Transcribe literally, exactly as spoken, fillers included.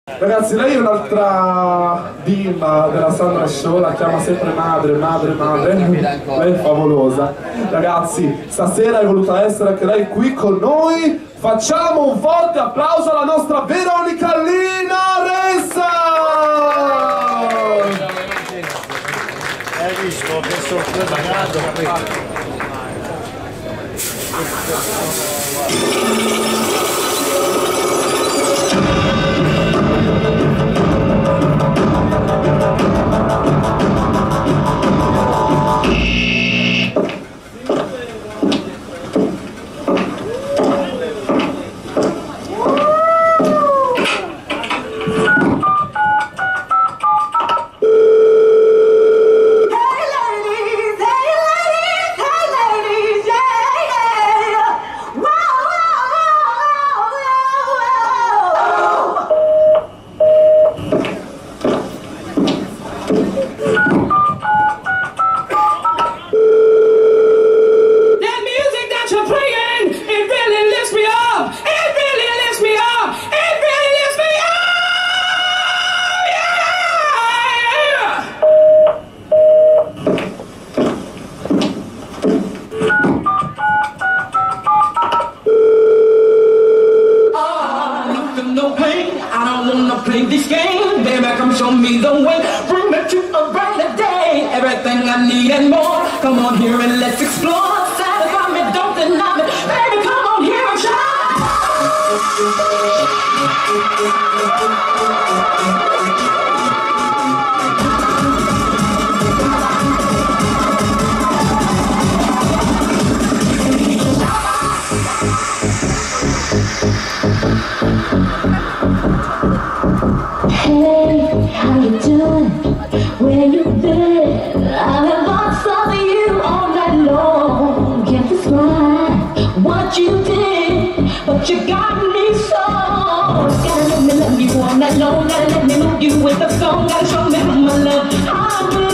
Ragazzi, lei è un'altra bimba della Sandra Show, la chiama sempre madre, madre, madre. Lei è favolosa. Ragazzi, stasera è voluta essere anche lei qui con noi. Facciamo un forte applauso alla nostra Veronica Lina Ressa! Hai visto che sorpreso? Play this game, baby, come show me the way. Bring me to a brighter day. Everything I need and more. Come on here and let's explore. Satisfy me, don't deny me. Baby, come on here and shine. Hey, how you doing? Where you been? I've been thoughts of you all night long. Can't describe what you did, but you got me so. Gotta let me love you all night long. Gotta let me move you with a song. Gotta show me how my love. I will.